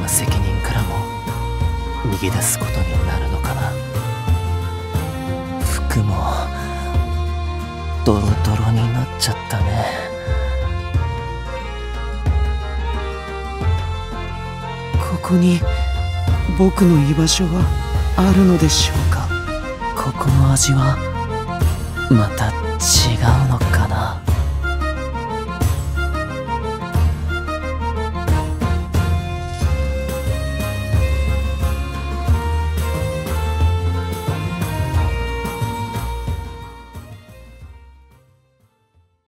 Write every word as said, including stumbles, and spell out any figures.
む責任からも逃げ出すことになるのかな。服もドロドロになっちゃったね。 ここに僕の居場所はあるのでしょうか。 ここの味はまた違うのかな。